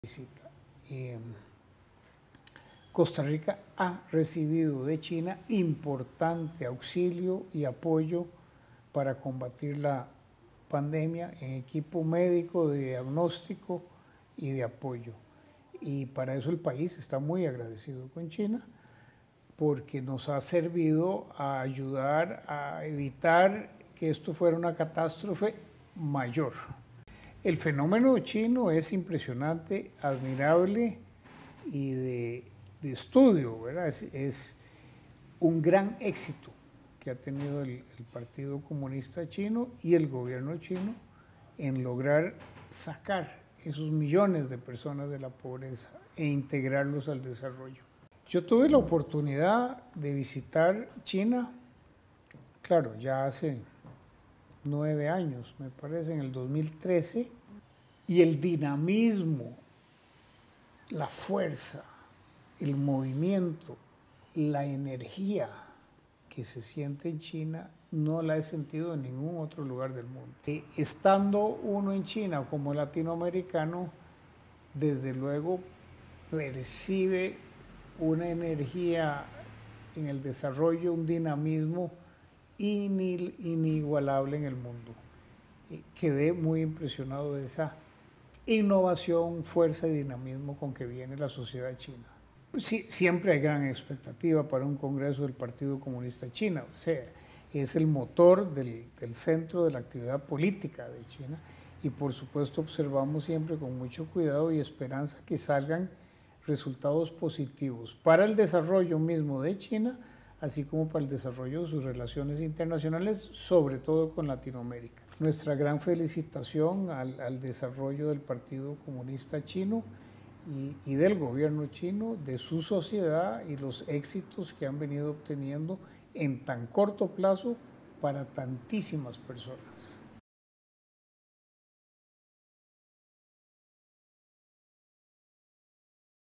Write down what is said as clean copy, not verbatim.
visita. Costa Rica ha recibido de China importante auxilio y apoyo para combatir la pandemia en equipo médico de diagnóstico y de apoyo. Y para eso el país está muy agradecido con China, porque nos ha servido a ayudar a evitar que esto fuera una catástrofe mayor. El fenómeno chino es impresionante, admirable y de estudio, ¿verdad? Es un gran éxito que ha tenido el Partido Comunista Chino y el gobierno chino en lograr sacar esos millones de personas de la pobreza e integrarlos al desarrollo. Yo tuve la oportunidad de visitar China, claro, ya hace 9 años, me parece, en el 2013, y el dinamismo, la fuerza, el movimiento, la energía que se siente en China no la he sentido en ningún otro lugar del mundo. Estando uno en China como latinoamericano, desde luego percibe una energía en el desarrollo, un dinamismo inigualable en el mundo. Quedé muy impresionado de esa innovación, fuerza y dinamismo con que viene la sociedad china. Sí, siempre hay gran expectativa para un congreso del Partido Comunista China, o sea, es el motor del centro de la actividad política de China, y por supuesto observamos siempre con mucho cuidado y esperanza que salgan resultados positivos para el desarrollo mismo de China, así como para el desarrollo de sus relaciones internacionales, sobre todo con Latinoamérica. Nuestra gran felicitación al desarrollo del Partido Comunista Chino y del gobierno chino, de su sociedad y los éxitos que han venido obteniendo en tan corto plazo para tantísimas personas.